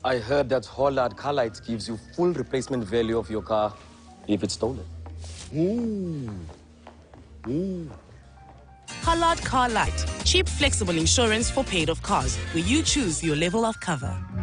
I heard that Hollard Car Lite gives you full replacement value of your car if it's stolen. Hollard Car Lite. Cheap, flexible insurance for paid-off cars, where you choose your level of cover.